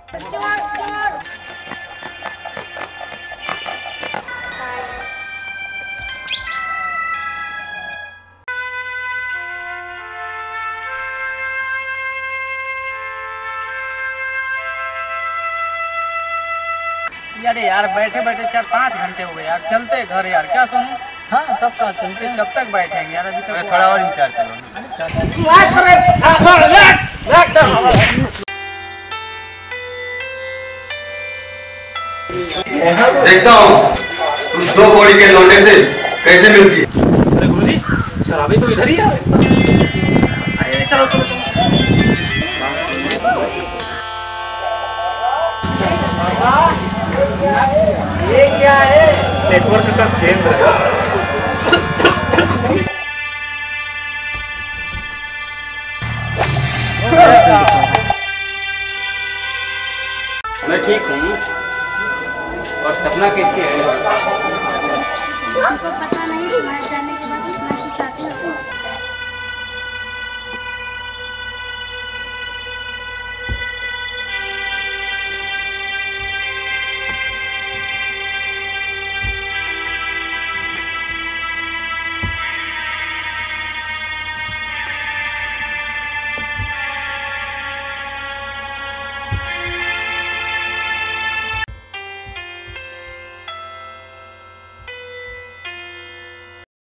अरे यार बैठे बैठे 4-5 घंटे हो गए यार, चलते घर यार। क्या सुनूं? हाँ तब का चलते, कब तक बैठेंगे यार? अभी तक थोड़ा और इंतजार करो। देखता हूँ तुम 2 कौड़ी के लौंडे से कैसे मिलती है। अरे गुरुजी शराबी तो इधर ही है। चलो चलो चलो। ये क्या है? नेटवर्क का केंद्र है। मैं ठीक हूँ। और सपना कैसी है? आपको पता नहीं, तुम्हारे जाने के बाद